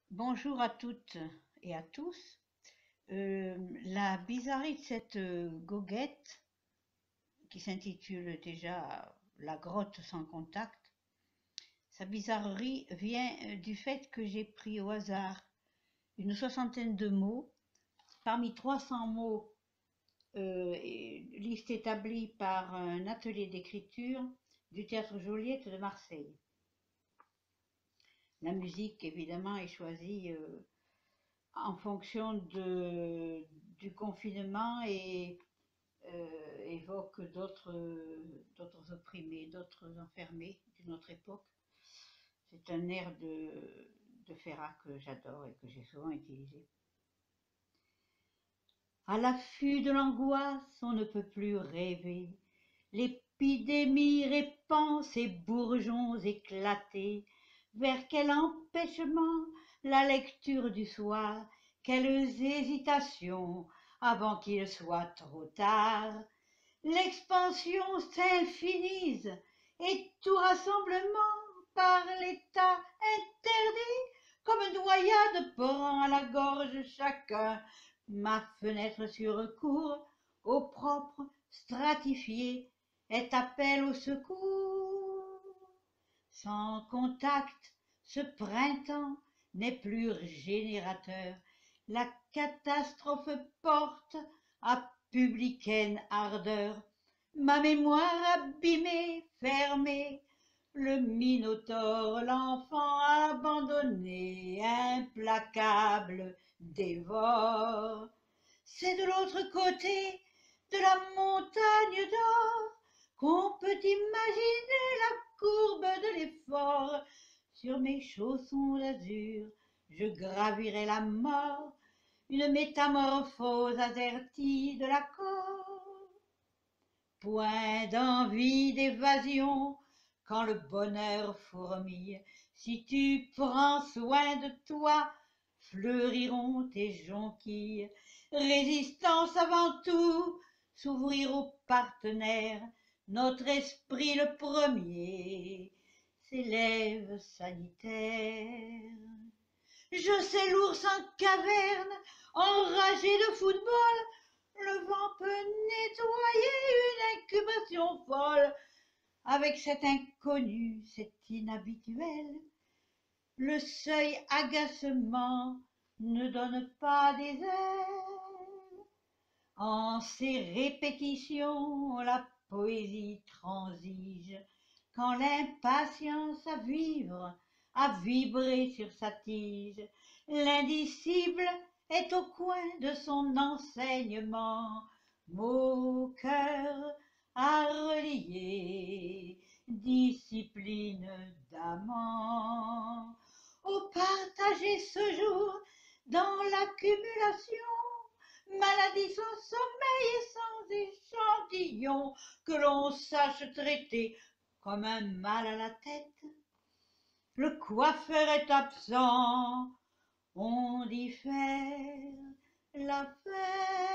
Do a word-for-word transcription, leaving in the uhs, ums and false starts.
Bonjour à toutes et à tous. Euh, la bizarrerie de cette euh, goguette, qui s'intitule déjà La grotte sans contact, sa bizarrerie vient euh, du fait que j'ai pris au hasard une soixantaine de mots, parmi trois cents mots, euh, liste établie par un atelier d'écriture du théâtre Joliette de Marseille. La musique, évidemment, est choisie euh, en fonction de, du confinement et euh, évoque d'autres d'autres opprimés, d'autres enfermés d'une autre époque. C'est un air de, de Ferrat que j'adore et que j'ai souvent utilisé. À l'affût de l'angoisse, on ne peut plus rêver. L'épidémie répand ses bourgeons éclatés. Vers quel empêchement la lecture du soir? Quelles hésitations avant qu'il soit trop tard? L'expansion s'infinise et tout rassemblement par l'état interdit, comme noyade prend à la gorge chacun. Ma fenêtre sur cour, au propre stratifié, est appel au secours. Sans contact, ce printemps n'est plus générateur. La catastrophe porte à publicaine ardeur. Ma mémoire abîmée, fermée, le minotaure, l'enfant abandonné, implacable, dévore. C'est de l'autre côté de la montagne d'or qu'on peut imaginer la courbe de l'effort. Sur mes chaussons d'azur, je gravirai la mort, une métamorphose azertie de l'accord. Point d'envie d'évasion quand le bonheur fourmille. Si tu prends soin de toi, fleuriront tes jonquilles. Résistance avant tout, s'ouvrir aux partenaires, notre esprit le premier s'élève sanitaire. Je sais l'ours en caverne, enragé de football, le vent peut nettoyer une incubation folle. Avec cet inconnu, cet inhabituel, le seuil agacement ne donne pas des ailes. En ces répétitions, la poésie transige, quand l'impatience à vivre, à vibrer sur sa tige, l'indicible est au coin de son enseignement, mots, cœur à relier, discipline d'amant. Oh, partagez ce jour dans l'accumulation, maladie sans sommeil et sans échantillon, que l'on sache traiter comme un mal à la tête. Le coiffeur est absent, on diffère la fête.